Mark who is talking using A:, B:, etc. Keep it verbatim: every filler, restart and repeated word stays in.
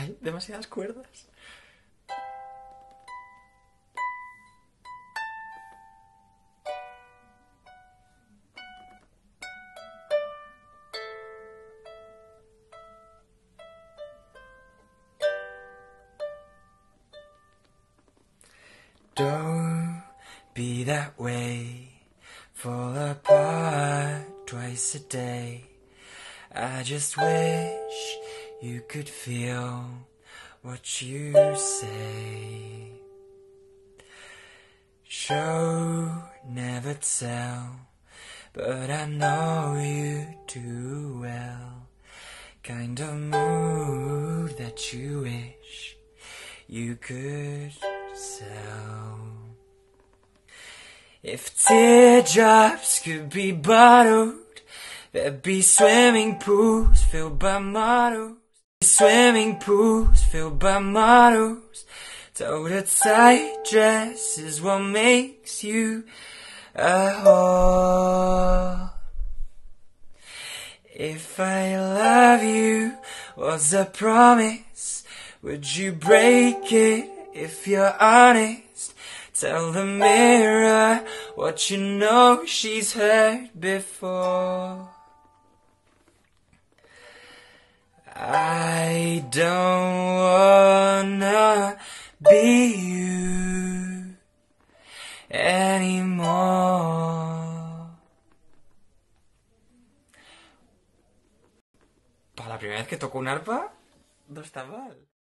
A: Hay demasiadas cuerdas. Don't be that way, fall apart twice a day. I just wish you could feel what you say. Show, never tell, but I know you too well. Kind of mood that you wish you could sell. If teardrops could be bottled, there'd be swimming pools filled by models. Swimming pools filled by models. Told a tight dress is what makes you a whore. If I love you was a promise, would you break it if you're honest? Tell the mirror what you know she's heard before. I don't wanna be you anymore. Para la primera vez que toco un arpa, no está mal.